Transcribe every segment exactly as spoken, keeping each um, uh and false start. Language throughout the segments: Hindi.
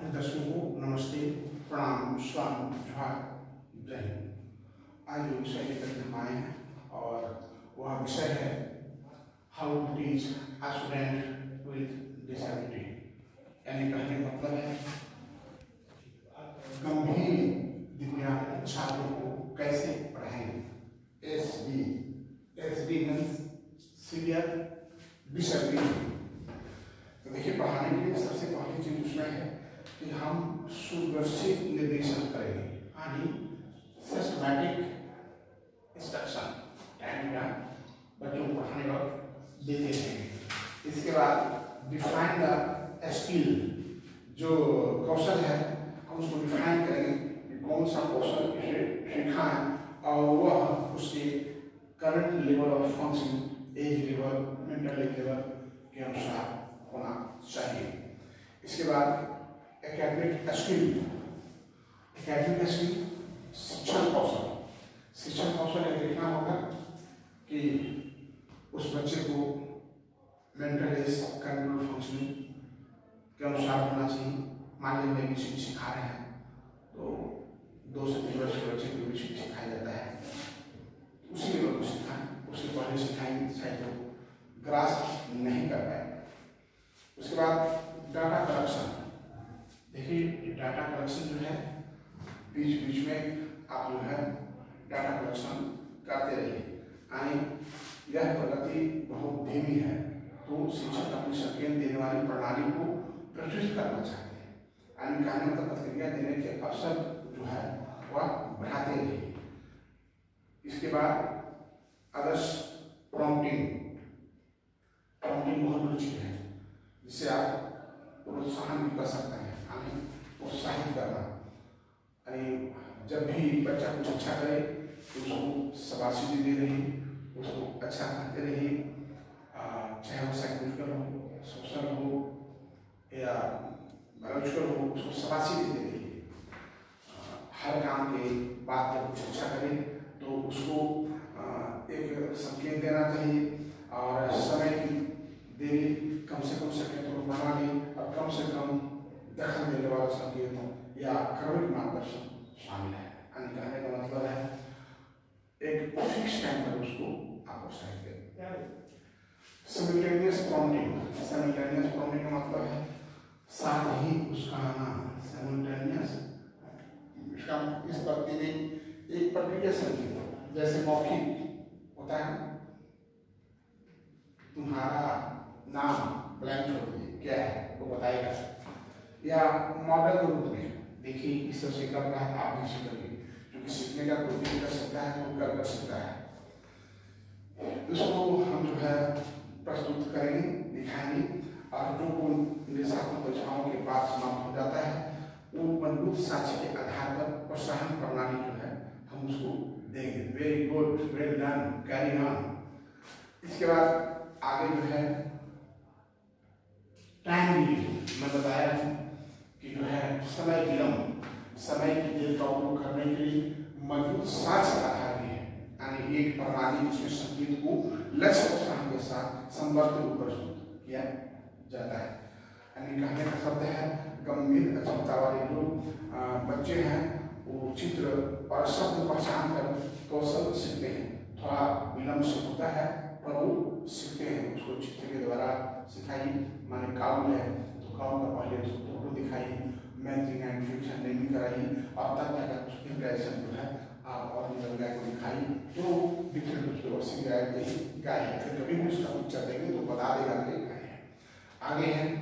अपने दर्शकों को नमस्ते, प्रणाम, स्वागत, जोहार, जय हिंद। आज जो विषय लेकर हम आए हैं और वह विषय है how to teach a student with disability. यानी कहने का मतलब है गंभीर दिव्यांग छात्रों को कैसे पढ़ाएंगे। S D S D means severe disability. तो देखिए, पढ़ाने के लिए सबसे पहली चीज उसमें है कि हम सुव्यवस्थित निर्देशन करेंगे, यानी सिस्टमैटिक इंस्ट्रक्शन टाइम या बच्चों को पढ़ाने वक्त देते रहेंगे। इसके बाद डिफाइन द स्किल, जो कौशल है हम उसको डिफाइन करेंगे कि कौन सा कौशल इसे सिखाएं और वह उसके current level of function, age level, mental level के अनुसार होना चाहिए। इसके बाद एकेडमिक स्किल, एकेडमिक स्किल शिक्षण कौशल, शिक्षण कौशल यह देखना होगा कि उस बच्चे को मेंटल एज, कैग्निटिव फंक्शनिंग के अनुसार होना चाहिए। मान लीजिए मैं किसी सिखा रहे हैं तो दो से तीन वर्ष के बच्चे को भी सिखाया जाता है, उसी लेवल को सिखाएं। उसके पहले सिखाएंगे शायद वो ग्रास्प नहीं कर पाएगा। उसके बाद डाटा कलेक्शन। देखिए, डाटा कलेक्शन जो है बीच बीच में आप जो है डाटा कलेक्शन करते रहिए। यानी यह प्रगति बहुत धीमी है तो शिक्षक अपनी संकेत देने वाली प्रणाली को प्रशिक्षित करना चाहते हैं, यानी कहने तक प्रतिक्रिया देने के अवसर जो है वह बढ़ाते रहिए। इसके बाद आदर्श प्रॉम्प्टिंग, प्रॉम्प्टिंग बहुत बड़ी चीज है जिससे आप प्रोत्साहन भी कर सकते हैं, यानी प्रोत्साहित करना। यानी जब भी बच्चा कुछ अच्छा करे तो उसको शाबाशी दे रही, उसको अच्छा करते रहिए, चाहे वो साइकोलॉजिकल हो, सोशल हो या बायोलॉजिकल हो, उसको शाबाशी देते रहिए। हर काम के बाद जब कुछ अच्छा करे तो उसको एक संकेत देना चाहिए और समय की देरी कम से कम संकेत को बढ़ा लें और कम से कम दखल देने वाला संकेत या क्रमिक मार्गदर्शन शामिल है। यानी कहने का मतलब है एक फिक्स टाइम पर उसको आप प्रोत्साहित करें। सिमिल्टेनियस प्रॉम्प्टिंग, सिमिल्टेनियस प्रॉम्प्टिंग का मतलब है साथ ही उसका आना। सिमिल्टेनियस इसका इस प्रति में एक प्रक्रिया संकेत, जैसे मौखिक होता है, तुम्हारा नाम ब्लैंक छोड़ दिए, क्या है वो बताएगा, या मॉडल के रूप में देखिए इस तरह से कर रहा है आप भी सीखेंगे, क्योंकि सीखने का कोई भी कर सकता है, कोई कर कर सकता है। इसको हम जो है प्रस्तुत करेंगे, दिखाएंगे और जो को निर्देशात्मक परीक्षाओं के बाद समाप्त हो जाता है वो मजबूत साक्ष्य के आधार पर प्रोत्साहन प्रणाली जो है हम उसको देंगे। Very good, well done, carry on. इसके बाद आगे जो है टाइम लीड, मैं बताया हूँ कि जो है समय विलंब, समय की देर का उपयोग करने के लिए मजबूत साक्ष्य आधार भी है, यानी एक प्रणाली जिसमें संकेत को लक्ष्य प्रोत्साहन के साथ संबद्ध रूप में प्रस्तुत किया जाता है। यानी कहने का शब्द है गंभीर अक्षमता वाले जो बच्चे हैं वो चित्र और शब्द पहचान कर कौशल सीखते हैं। थोड़ा विलंब से होता है पर वो सीखते हैं, उसको चित्र के द्वारा सिखाइए। माने काउ है तो काउ का पहले उसको फोटो दिखाइए, मैचिंग एंड फ्यूजन नेमिंग कराइए और तब तक उसकी इंप्रेशन जो है आप और भी गाय को दिखाइए तो डिफरेंट उसको सीख गाय यही गाय है। फिर कभी भी उसका पिक्चर देंगे तो बता देगा कि गाय है। आगे है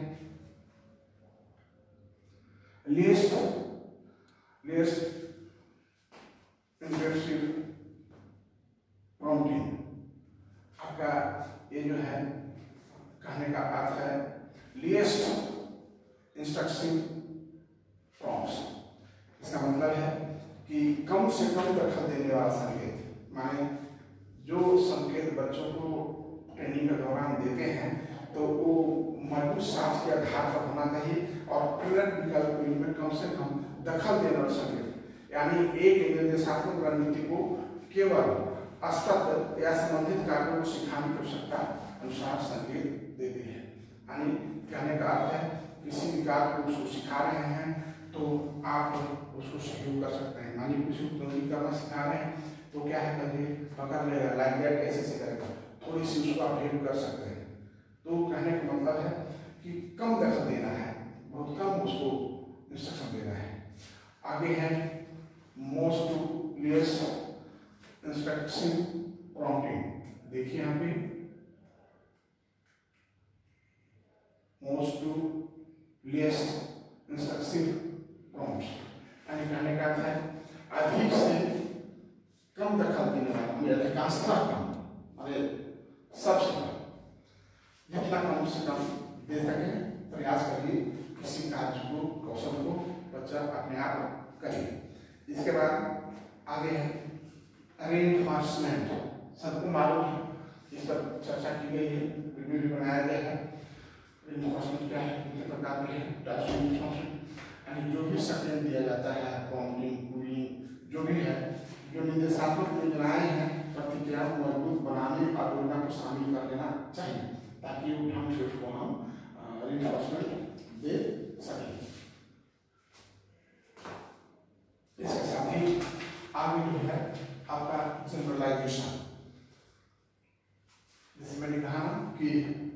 लिस्ट, लिस्ट इंप्रेसिव प्रॉम्प्टिंग। आपका ये जो है कहने का अर्थ है लिस्ट इंस्ट्रक्शन प्रॉम्प्ट्स। इसका मतलब है कि कम से कम दखल देने वाला संकेत, माने जो संकेत बच्चों को ट्रेनिंग के दौरान देते हैं तो वो मजबूत साक्ष्य के आधार पर होना चाहिए और प्रेरक विकल्प में कम से कम दखल देने वाला संकेत, यानी एक निर्देशात्मक रणनीति को केवल अस्तर या संबंधित कार्यों को सिखाने की आवश्यकता अनुसार संकेत देती है। यानी कहने का अर्थ है किसी किसी कार्य को उसको सिखा रहे हैं तो आप उसको सहयोग कर सकते हैं। मानिए किसी को कंघी करना सिखा रहे हैं तो क्या है, कभी पकड़ लेगा, लाइक दैट ऐसे से करेगा, थोड़ी सी उसको आप हेल्प कर सकते हैं। तो कहने का मतलब है कि कम दखल देना है, बहुत कम उसको इंस्ट्रक्शन देना है। आगे है मोस्ट लेस इंस्ट्रक्शन प्रॉम्प्टिंग। देखिए यहाँ पे most to less instruction prompt, यानी कहने का अर्थ है अधिक से कम दखल देने वाला, अधिकांशतः कम, अरे सबसे कम, जितना कम से कम दे सके प्रयास करिए, किसी कार्य को, कौशल को बच्चा अपने आप करे। इसके बाद आगे है रेनफोर्समेंट। सबको मालूम है, इस पर चर्चा की गई है, वीडियो भी बनाया गया है। रेनफोर्समेंट क्या है, कितने प्रकार के हैं, यानी जो भी सक्षम दिया जाता है, प्रॉम्प्टिंग, कूलिंग, जो भी है, जो निर्देशात्मक योजनाएं हैं, प्रतिक्रिया को मजबूत बनाने और योजना को शामिल कर लेना चाहिए ताकि वो ढंग से उसको हम रेनफोर्समेंट दे सकें। इसके साथ ही आगे जो है आपका जनरलाइजेशन, जैसे मैंने कहा कि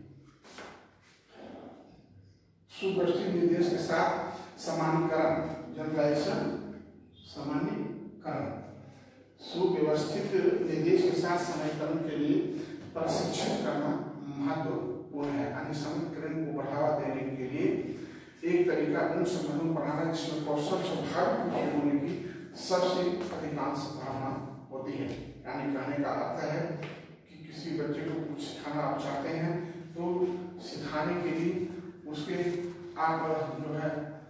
सुव्यवस्थित निर्देश के साथ सामान्यकरण, जनरलाइजेशन सामान्यकरण, सुव्यवस्थित निर्देश के साथ सामान्यकरण के लिए प्रशिक्षण करना महत्वपूर्ण है। यानी सामान्यकरण को बढ़ावा देने के लिए एक तरीका उन संबंधों को पढ़ाना जिसमें कौशल स्वाभाविक रूप से होने की सबसे अधिकांश संभावना होती है। यानी कहने का अर्थ है कि किसी बच्चे को कुछ सिखाना आप चाहते हैं तो सिखाने के लिए उसके आप जो है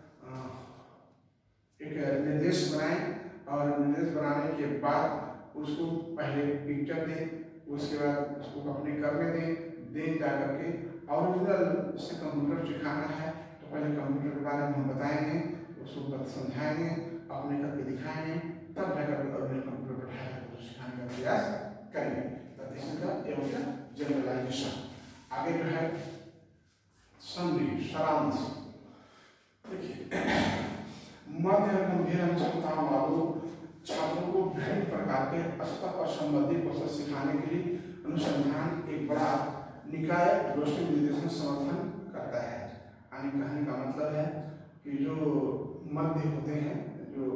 एक निर्देश बनाएं और निर्देश बनाने के बाद उसको पहले पिक्चर दें, उसके बाद उसको अपने करने दें, दें जा करके ओरिजिनल से कंप्यूटर सिखाना है तो पहले कंप्यूटर के बारे में हम बताएंगे, उसको समझाएंगे, अपने करके दिखाएंगे, तब जाकर ओरिजिनल कंप्यूटर बैठाएंगे तो सिखाने का प्रयास करेंगे। एवं जनरलाइजेशन। आगे जो है समरी, सारांश। देखिए मध्य और गंभीर क्षमताओं वालों छात्रों को विभिन्न प्रकार के स्तर और संबंधी कौशल सिखाने के लिए अनुसंधान एक बड़ा निकाय व्यवस्थित निर्देशन समर्थन करता है। यानी कहने का मतलब है कि जो मध्य होते हैं, जो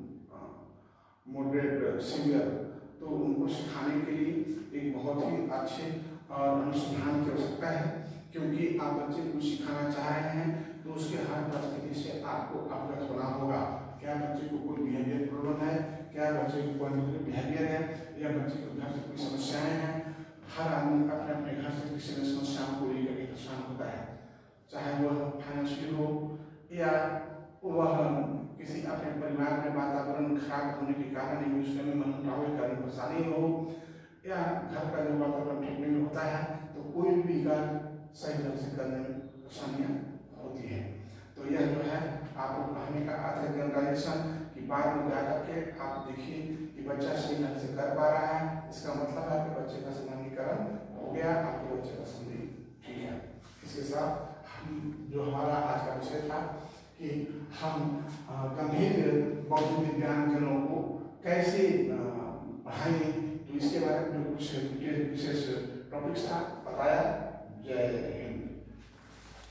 मॉडरेट सीनियर, तो उनको सिखाने के लिए एक बहुत ही अच्छे और अनुसंधान की आवश्यकता है, क्योंकि आप बच्चे को सिखाना चाह रहे हैं तो उसके हर परिस्थिति से आपको अवगत होना होगा। क्या बच्चे को कोई बिहेवियर प्रॉब्लम है, क्या बच्चे को कोई बिहेवियर है, या बच्चे को घर से कोई समस्याएं हैं। हर आदमी अपने अपने घर से किसी न समस्याओं को लेकर के परेशान होता है, चाहे वह फाइनेंशियल हो या वह किसी अपने परिवार में वातावरण खराब होने के कारण में मनमुटाव के कारण परेशानी हो, या घर का जो वातावरण ठीक नहीं होता है तो कोई भी कार्य सही ढंग से करने में परेशानियाँ होती है। तो यह जो है आपको कहने का अर्थ है जनरलाइजेशन की बाद में जाकर के आप देखिए कि बच्चा सही ढंग से कर पा रहा है, इसका मतलब है कि बच्चे का सामान्यीकरण हो गया, आपके बच्चे का समझी ठीक है। इसके साथ हम जो हमारा आज का विषय था कि हम गंभीर बौद्धिक दिव्यांगजनों को कैसे पढ़ाएंगे, तो इसके बारे में जो कुछ विशेष टॉपिक्स था बताया। जय